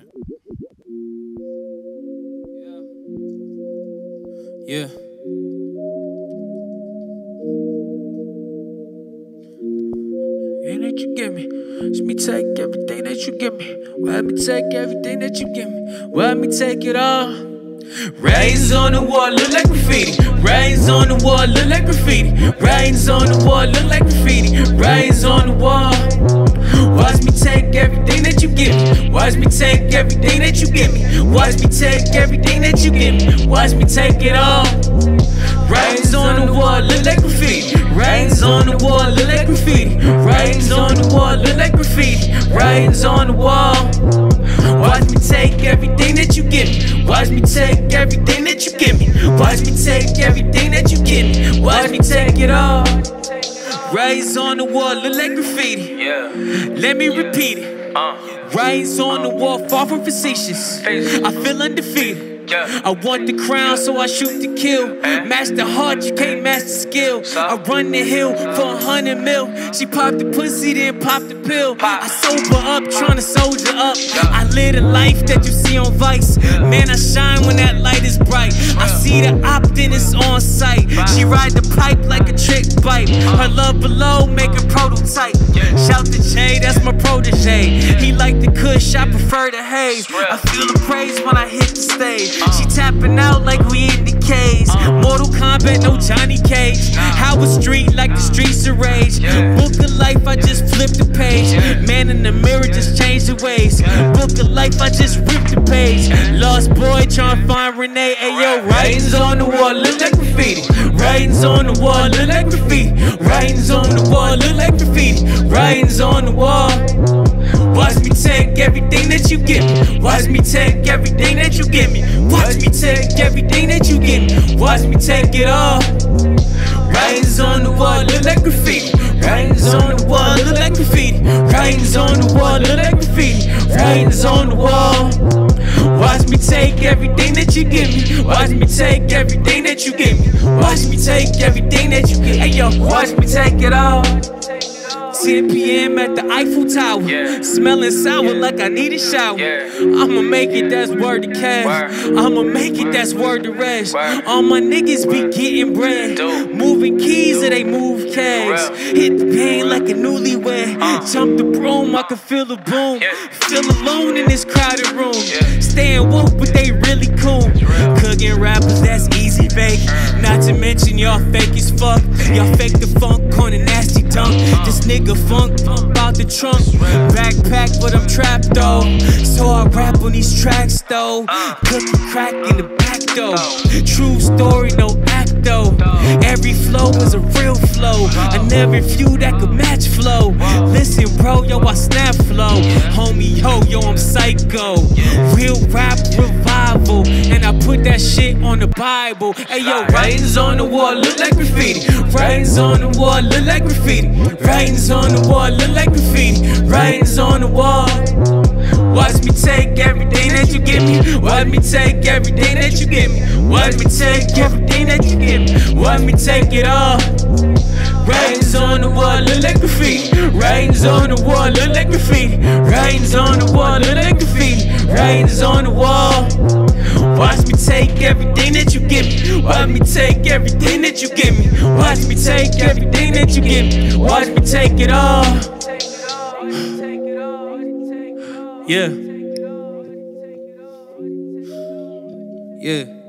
Yeah. Ain't that you give me? Let me take everything that you give me. Let me take everything that you give me. Let me take it all. Rains on the wall look like graffiti. Rains on the wall look like graffiti. Rains on the wall look like graffiti. Rains on the wall. Watch me take everything that you give me. Watch me take everything that you give me. Watch me take everything that you give me. Watch me take it all. Rains on the wall look like graffiti. Rains on the wall look like graffiti. Rains on the wall look like graffiti. Rains on the wall. Watch me take everything that you give me. Watch me take everything that you give me. Watch me take everything that you give me. Watch me take it all. Rains on the wall look like graffiti. Let me repeat it. Rains on the wall, far from facetious. I feel undefeated. I want the crown, so I shoot to kill. Match the heart, you can't match the skill. I run the hill for 100 mil. She popped the pussy, then popped the pill. I sober up, tryna soldier up. I live the life that you see on Vice. Man, I shine when that light is bright. I see the opt-in is on sight. She ride the pipe like a trick bite. Her love below, make a prototype. Shout to Jay, that's my protege. He like the kush, I prefer the haze. I feel the praise when I hit the stage. She tapping out like we in the cage. Mortal Kombat, no Johnny Cage. Howard Street like the streets of rage. Book of life, I just flipped the page. Man in the mirror just changed the ways. Book of life, I just ripped the page. Lost boy trying to find Renee. Ayo, rains on the wall look like graffiti. Rains on the wall look like graffiti. Rains on the wall look like graffiti. Rains on the wall. Watch me take everything that you give me. Watch me take everything that you give me. Watch me take everything that you give me. Watch me take it all. Rains on the wall look like graffiti. Rains on the wall look like graffiti. Rains on the wall look like graffiti. Rains on the wall. Watch me take everything that you give me. Watch me take everything that you give me. Watch me take everything that you give me. Hey yo, watch me take it all. 10 p.m. at the Eiffel Tower, smelling sour like I need a shower. I'ma make it, that's word to cash. I'ma make it, that's word to rest. All my niggas be getting bread, moving keys or they move cags. Hit the pain like a newlywed. Jump the broom, I can feel the boom. Feel alone in this crowded room. Staying woke, but they really cool. Cooking rappers, that's easy bake. Not to mention y'all fake as fuck. Y'all fake the funk on a nasty dunk. This nigga funk out the trunk. Backpack, but I'm trapped though. So I rap on these tracks though. Cooking crack in the back though. True story, no act though. Every flow is a real flow. I never few that could match flow. Listen bro, yo I snap flow. Homie yo I'm psycho. Real rap revival. And I put that shit on the Bible. Hey yo, rains on the wall look like graffiti. Rains on the wall look like graffiti. Rains on the wall look like graffiti. Rains on the wall. Watch me take everything that you give me. Watch me take everything that you give me. Watch me take everything that you give me. Watch me take it all. Rains on the wall look like graffiti. Rains on the wall look like graffiti. Rains on the wall look like graffiti. Rains on the wall. Watch me take everything that you give me. Watch me take everything that you give me. Watch me take everything that you give me. Watch me take it all. Yeah. Yeah.